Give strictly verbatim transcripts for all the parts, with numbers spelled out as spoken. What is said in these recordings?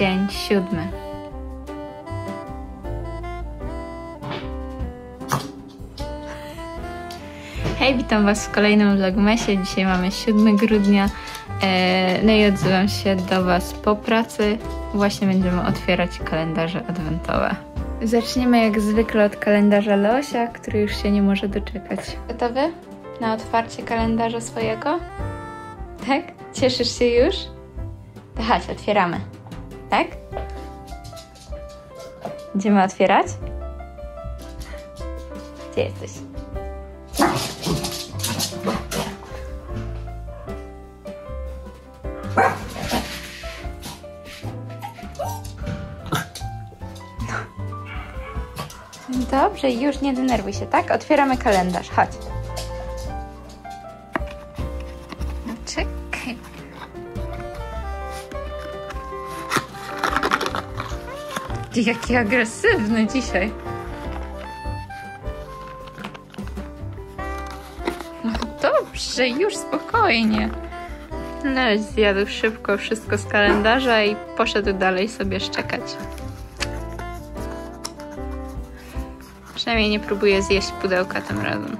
Dzień siódmy. Hej, witam Was w kolejnym vlogmasie. Dzisiaj mamy siódmego grudnia. No i odzywam się do Was po pracy. Właśnie będziemy otwierać kalendarze adwentowe. Zaczniemy jak zwykle od kalendarza Leosia, który już się nie może doczekać. Gotowy na otwarcie kalendarza swojego? Tak? Cieszysz się już? To chodź, otwieramy. Tak? Idziemy otwierać? Gdzie jesteś? Dobrze, już nie denerwuj się, tak? Otwieramy kalendarz, chodź. No czekaj. Jaki agresywny dzisiaj. No dobrze, już spokojnie. Leś zjadł szybko wszystko z kalendarza i poszedł dalej sobie szczekać. Przynajmniej nie próbuję zjeść pudełka tym razem.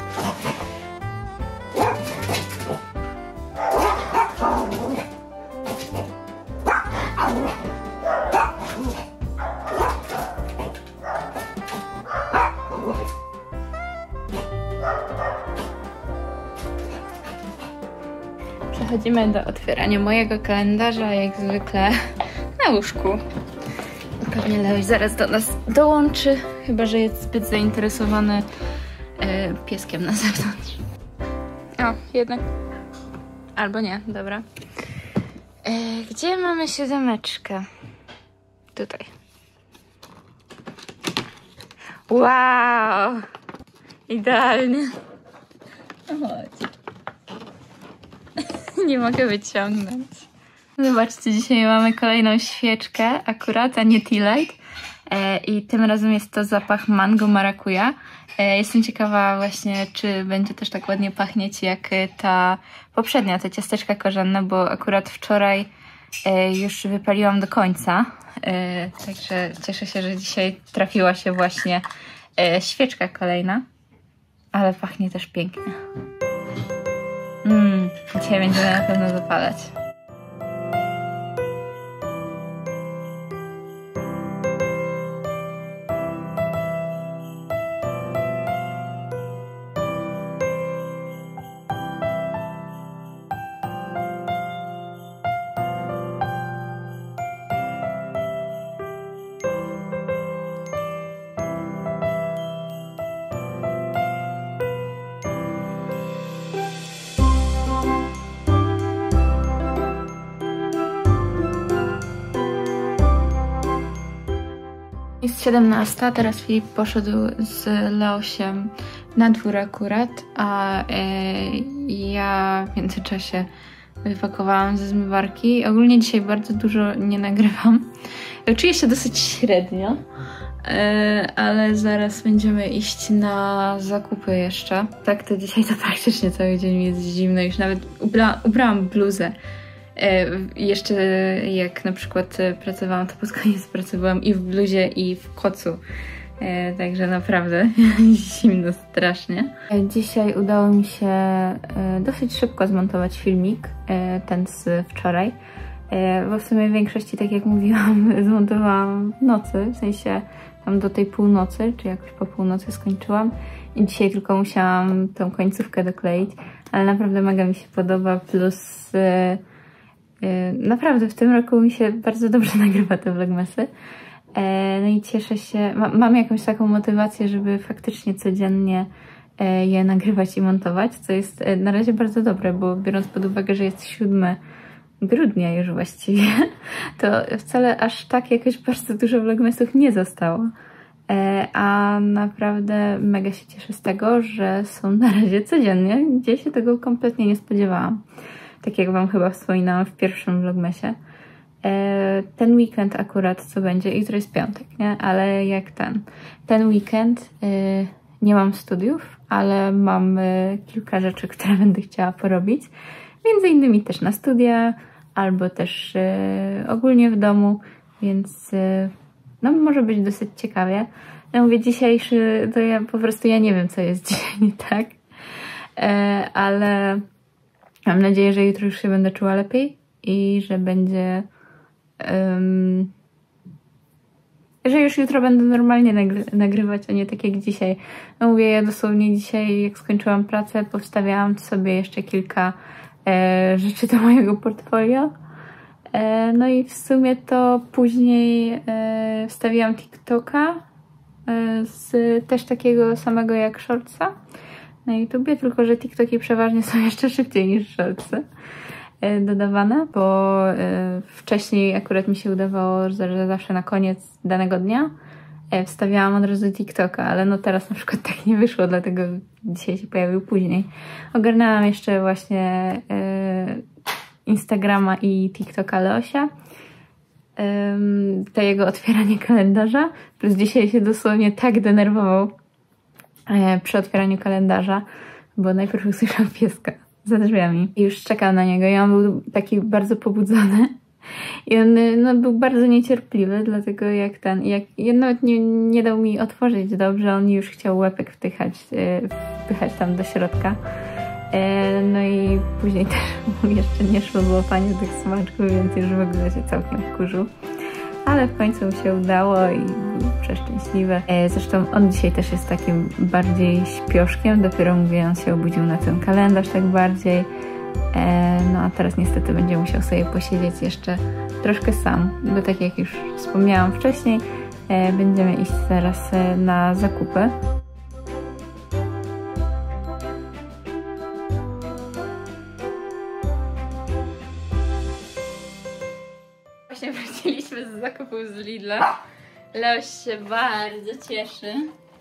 Przechodzimy do otwierania mojego kalendarza, jak zwykle na łóżku. Pewnie Leoś zaraz do nas dołączy, chyba że jest zbyt zainteresowany e, pieskiem na zewnątrz. O, jednak. Albo nie, dobra. E, gdzie mamy siódemeczkę? Tutaj. Wow! Idealnie. Chodź. Nie mogę wyciągnąć. Zobaczcie, dzisiaj mamy kolejną świeczkę, akurat, a nie tea light. E, I tym razem jest to zapach mango marakuja. E, jestem ciekawa właśnie, czy będzie też tak ładnie pachnieć jak ta poprzednia, te ciasteczka korzenne, bo akurat wczoraj e, już wypaliłam do końca. E, także cieszę się, że dzisiaj trafiła się właśnie e, świeczka kolejna. Ale pachnie też pięknie. Mmm, dzisiaj będziemy na pewno zapalać. Jest siedemnasta, teraz Filip poszedł z Leosiem na dwór akurat, a e, ja w międzyczasie wypakowałam ze zmywarki. Ogólnie dzisiaj bardzo dużo nie nagrywam. Czuję się dosyć średnio, e, ale zaraz będziemy iść na zakupy jeszcze. Tak, to dzisiaj to praktycznie cały dzień jest zimno, już nawet ubra ubrałam bluzę. Jeszcze jak na przykład pracowałam, to pod koniec pracy byłam i w bluzie, i w kocu. Także naprawdę zimno strasznie. Dzisiaj udało mi się dosyć szybko zmontować filmik, ten z wczoraj. Bo w sumie w większości, tak jak mówiłam, zmontowałam w nocy, w sensie tam do tej północy, czy jakoś po północy skończyłam. I dzisiaj tylko musiałam tą końcówkę dokleić, ale naprawdę mega mi się podoba, plus naprawdę w tym roku mi się bardzo dobrze nagrywa te vlogmasy. No i cieszę się, mam jakąś taką motywację, żeby faktycznie codziennie je nagrywać i montować, co jest na razie bardzo dobre, bo biorąc pod uwagę, że jest siódmego grudnia już właściwie, to wcale aż tak jakoś bardzo dużo vlogmasów nie zostało. A naprawdę mega się cieszę z tego, że są na razie codziennie, gdzie się tego kompletnie nie spodziewałam. Tak jak wam chyba wspominałam w pierwszym vlogmasie. Ten weekend akurat co będzie, jutro jest piątek, nie? Ale jak ten. Ten weekend nie mam studiów, ale mam kilka rzeczy, które będę chciała porobić. Między innymi też na studia, albo też e, ogólnie w domu, więc e, no może być dosyć ciekawie. No mówię, dzisiejszy, to ja po prostu ja nie wiem, co jest dzisiaj nie tak, e, ale mam nadzieję, że jutro już się będę czuła lepiej i że będzie, um, że już jutro będę normalnie nagry nagrywać, a nie tak jak dzisiaj. No mówię, ja dosłownie dzisiaj, jak skończyłam pracę, powstawiałam sobie jeszcze kilka e, rzeczy do mojego portfolio. E, no i w sumie to później e, wstawiłam TikToka e, z też takiego samego jak Shortsa na YouTubie, tylko że TikToki przeważnie są jeszcze szybciej niż Shortsy e, dodawane, bo e, wcześniej akurat mi się udawało, że zawsze na koniec danego dnia e, wstawiałam od razu TikToka, ale no teraz na przykład tak nie wyszło, dlatego dzisiaj się pojawił później. Ogarnęłam jeszcze właśnie e, Instagrama i TikToka Leosia, um, to jego otwieranie kalendarza, plus dzisiaj się dosłownie tak denerwował e, przy otwieraniu kalendarza, bo najpierw usłyszał pieska za drzwiami i już czekał na niego i on był taki bardzo pobudzony i on no, był bardzo niecierpliwy, dlatego jak ten, jak ja nawet nie, nie dał mi otworzyć dobrze, on już chciał łepek wtychać, e, wpychać tam do środka. No i później też mu jeszcze nie szło złapanie tych smaczków, więc już w ogóle się całkiem wkurzył. Ale w końcu mu się udało i był przeszczęśliwy. Zresztą on dzisiaj też jest takim bardziej śpioszkiem. Dopiero mówię, on się obudził na ten kalendarz tak bardziej. No a teraz niestety będzie musiał sobie posiedzieć jeszcze troszkę sam, bo tak jak już wspomniałam wcześniej, będziemy iść teraz na zakupy. Właśnie wróciliśmy z zakupów z Lidla. Leoś się bardzo cieszy.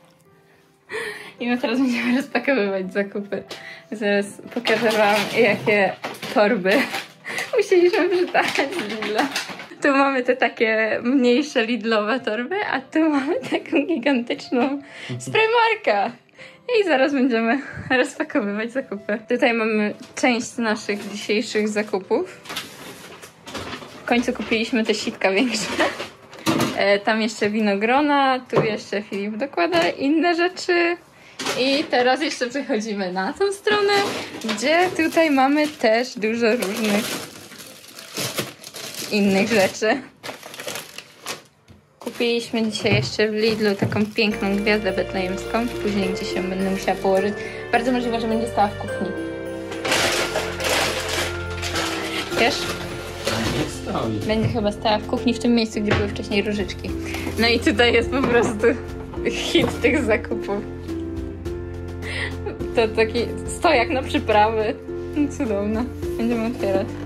I my teraz będziemy rozpakowywać zakupy. Zaraz pokażę wam, jakie torby musieliśmy przytaczać z Lidla. Tu mamy te takie mniejsze Lidlowe torby, a tu mamy taką gigantyczną z Primarka. I zaraz będziemy rozpakowywać zakupy. Tutaj mamy część naszych dzisiejszych zakupów. W końcu kupiliśmy te sitka większe. E, tam jeszcze winogrona, tu jeszcze Filip dokłada inne rzeczy. I teraz jeszcze przechodzimy na tą stronę, gdzie tutaj mamy też dużo różnych innych rzeczy. Kupiliśmy dzisiaj jeszcze w Lidlu taką piękną gwiazdę betlejemską. Później gdzieś ją będę musiała położyć. Bardzo możliwe, że będzie stała w kuchni. Wiesz? Będzie chyba stała w kuchni, w tym miejscu, gdzie były wcześniej różyczki. No i tutaj jest po prostu hit tych zakupów. To taki stojak na przyprawy. Cudowne. Będziemy otwierać.